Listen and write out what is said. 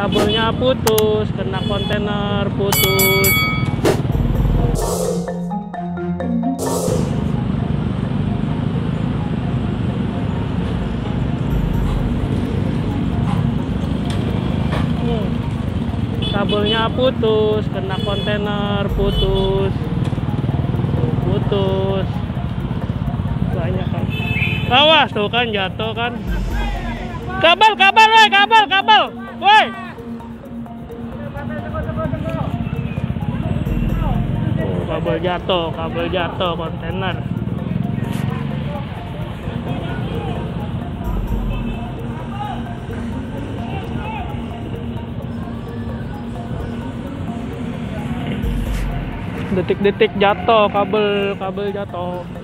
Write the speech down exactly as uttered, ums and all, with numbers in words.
kabelnya putus, kena kontainer putus. Hmm. Kabelnya putus, kena kontainer putus, putus. Banyak kan. Awas tuh kan jatuh kan. Kabel, kabel, woi, kabel, kabel, woi. Oh, kabel jatuh, kabel jatuh kontainer. Detik-detik jatuh kabel, kabel jatuh.